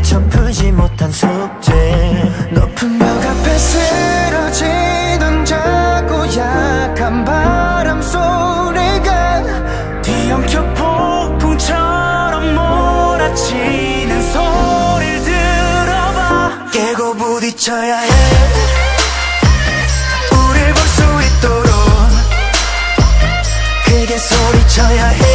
미처 풀지 못한 숙제. 높은 벽 앞에 쓰러지던 작고 약한 바람 소리가 뒤엉켜 폭풍처럼 몰아치는 소리를 들어봐. 깨고 부딪혀야 해, 우릴 볼 수 있도록 크게 소리쳐야 해.